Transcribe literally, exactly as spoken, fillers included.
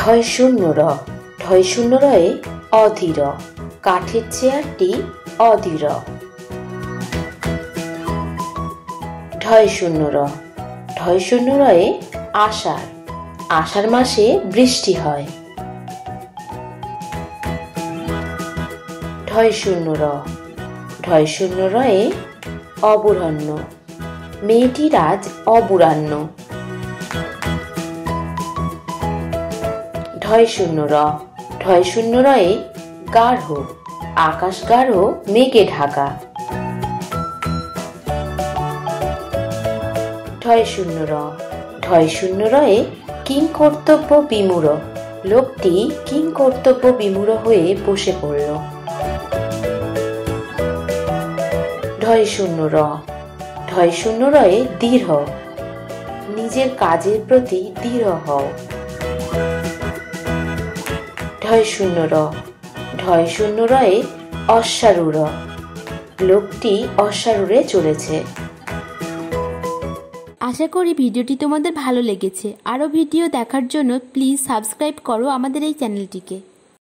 ঢয় শূন্য র ঢয় শূন্য রয়ে অধীর, কাঠের চেয়ারটি অধীর। ঢয় শূন্য র ঢয় শূন্য রয়ে আষাঢ়, আষাঢ় মাসে বৃষ্টি হয়। ঢয় শূন্য র ঢয় শূন্য রয়ে অবরণ্য, মেয়েটির আজ অবরাহ্ন। ঢয় শূন্য র ঢয় শূন্য রয়ে গাঢ়, আকাশ গাঢ় মেঘে ঢাকা। ঢয় শূন্য র ঢয় শূন্য রয়ে কিংকর্তব্য বিমূঢ়, লোকটি কিংকর্তব্য বিমূঢ় হয়ে বসে পড়ল। ঢয় শূন্য র ঢয় শূন্য রয়ে দৃঢ়, নিজের কাজের প্রতি দৃঢ় হও। ঢয় শূন্য র ঢয় শূন্য রয়ে অশ্বারূঢ়, লোকটি অশ্বারূঢ়ে চলেছে। আশা করি ভিডিওটি তোমাদের ভালো লেগেছে। আরও ভিডিও দেখার জন্য প্লিজ সাবস্ক্রাইব করো আমাদের এই চ্যানেলটিকে।